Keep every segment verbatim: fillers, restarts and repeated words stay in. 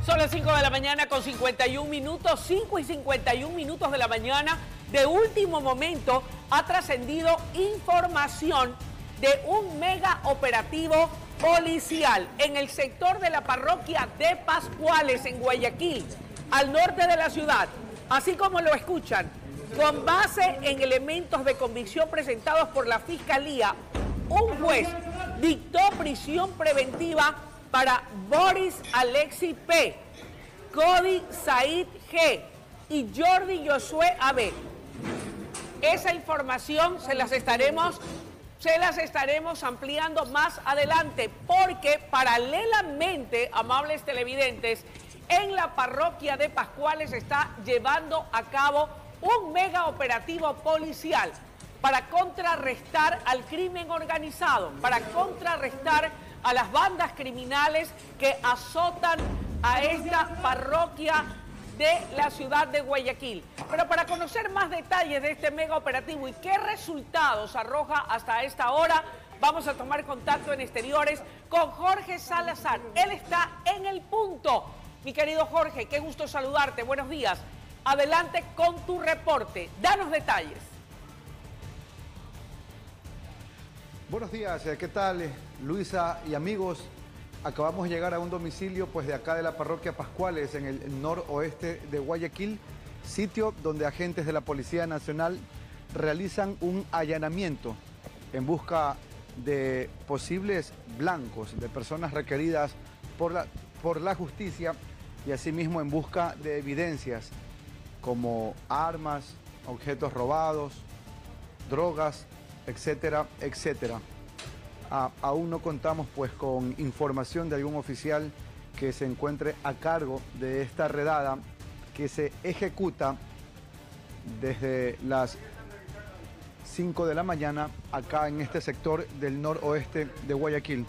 Son las cinco de la mañana con cincuenta y un minutos, cinco y cincuenta y un minutos de la mañana. De último momento ha trascendido información de un mega operativo policial en el sector de la parroquia de Pascuales, en Guayaquil, al norte de la ciudad. Así como lo escuchan, con base en elementos de convicción presentados por la Fiscalía, un juez dictó prisión preventiva para Boris Alexi P., Cody Said G. y Jordi Josué A B. Esa información se las estaremos, se las estaremos ampliando más adelante, porque paralelamente, amables televidentes, en la parroquia de Pascuales se está llevando a cabo un mega operativo policial para contrarrestar al crimen organizado, para contrarrestar a las bandas criminales que azotan a esta parroquia de la ciudad de Guayaquil. Pero para conocer más detalles de este mega operativo y qué resultados arroja hasta esta hora, vamos a tomar contacto en exteriores con Jorge Salazar. Él está en el punto. Mi querido Jorge, qué gusto saludarte. Buenos días. Adelante con tu reporte. Danos detalles. Buenos días, ¿qué tal, Luisa y amigos? Acabamos de llegar a un domicilio pues de acá de la parroquia Pascuales, en el noroeste de Guayaquil, sitio donde agentes de la Policía Nacional realizan un allanamiento en busca de posibles blancos, de personas requeridas por la, por la justicia, y asimismo en busca de evidencias como armas, objetos robados, drogas, etcétera, etcétera. Ah, aún no contamos pues con información de algún oficial que se encuentre a cargo de esta redada que se ejecuta desde las cinco de la mañana acá en este sector del noroeste de Guayaquil.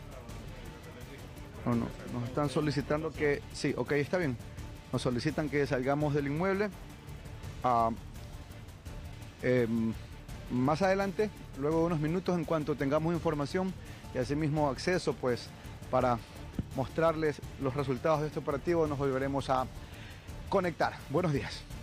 No, no, nos están solicitando que... Sí, ok, está bien. Nos solicitan que salgamos del inmueble. Ah, eh, Más adelante, luego de unos minutos, en cuanto tengamos información y asimismo acceso, pues, para mostrarles los resultados de este operativo, nos volveremos a conectar. Buenos días.